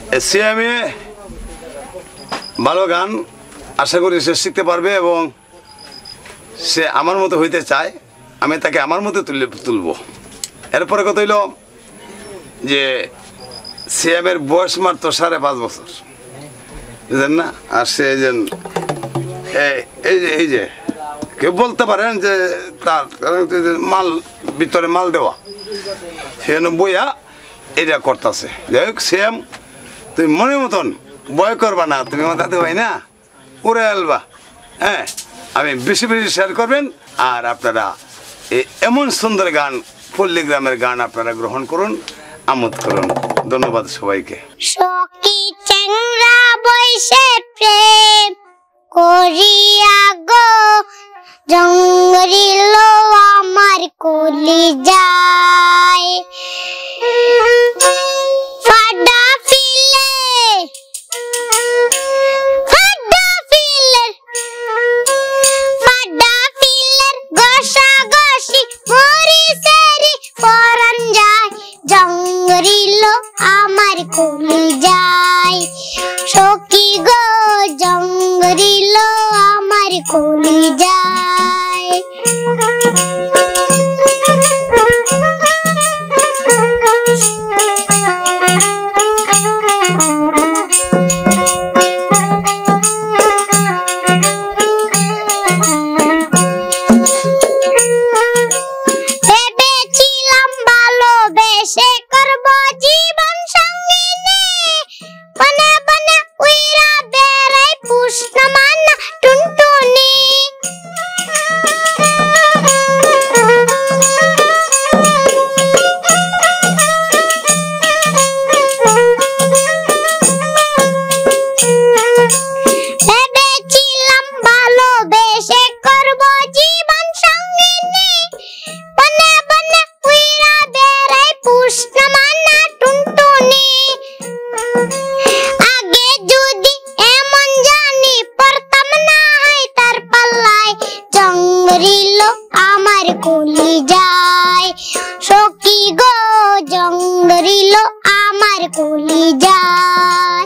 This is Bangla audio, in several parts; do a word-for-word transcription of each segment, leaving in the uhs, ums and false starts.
সিএমএ ভালো গান আশা করি সে শিখতে পারবে এবং সে আমার মতো হইতে চায়, আমি তাকে আমার মতো তুলে তুলব। এরপরে কথা হইল যে সিএমের বয়স মাত্র সাড়ে পাঁচ বছর, বুঝলেন না? আর সে যে এই যে এই যে কেউ বলতে পারেন যে তার মাল ভিতরে মাল দেওয়া, সে বইয়া এটা করতেছে। যাই হোক, সিএম তুমি মনের মতন বয় করবা না, তুমি আমার দাদু ভাই না, উড়ে আলবা। হ্যাঁ, আমি বেশি বেশি শেয়ার করবেন। আর আপনারা এমন সুন্দর গান, পল্লী গ্রামের গান আপনারা গ্রহণ করুন, আমোদ করুন। ধন্যবাদ সবাইকে। সখী চেংরা বৈশে প্রেম করিয়া গো জঙ্গরিল আমার কলি যায় ফাডা ফিলে ফাডা ফিলে ফাডা ফিলের গোসা গোসি মরি সেরি পরান যায় জঙ্গরিল আমার কলি যায় সখী গো জঙ্গরিল আমার কলি যায় ভেবেছিলাম ভালোবেসে করব জীবন সঙ্গিনী বনে বনে উইরা বেড়াই পুষ্ণ মানা টুনটুনি ভেবেছিলাম ভালোবেসে করব জীবন সঙ্গিনী বনে বনে উইরা বেড়াই পুষ্ণ মানা টুনটুনি আগে যদি এমন জানি পড়তাম না হয় তার পাল্লায় জঙ্গরিল আমার কলি যায় সখী গো জঙ্গরিল আমার কলি যায়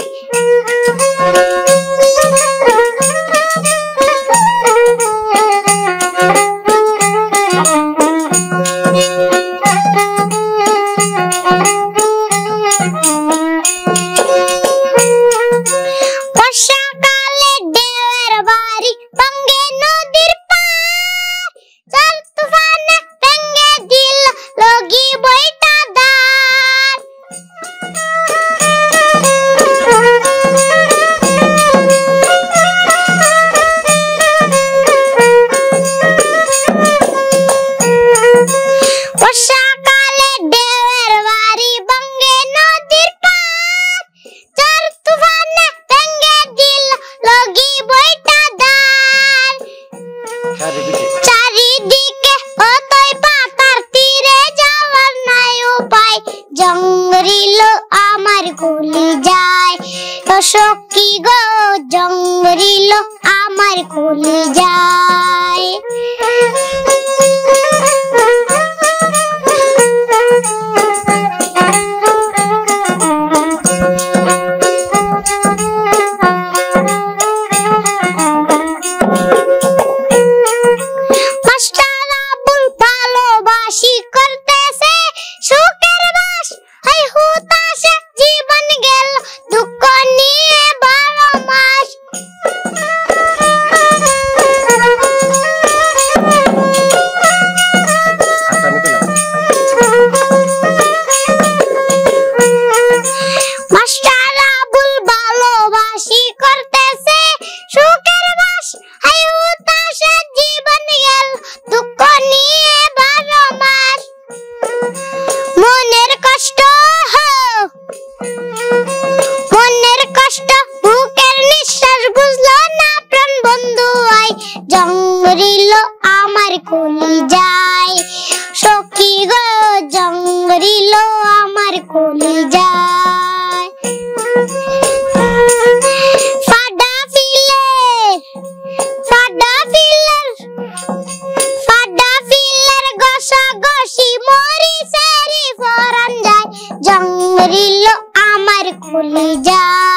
বর্ষাকালে ঢেউয়ের বাড়ি ভাঙে নদীর পার জল তুফানে ভেঙে দিল লগি বইটা দার বর্ষাকালে ঢেউয়ের বাড়ি ভাঙে নদীর পার জল তুফানে ভেঙে দিল লগি বইটা দার চারিদিকে অতই পাতার তীরে যাওয়ার নাই উপায় জঙ্গরিল আমার কলি যায় তো সখী গো জঙ্গরিল আমার কলি যায় মাস্টার আবুল ভালোবাসি করতেছে সুখের বাস হাই হুতাশে জীবন গেল দুঃখ নিয়ে বারো মাস যায়।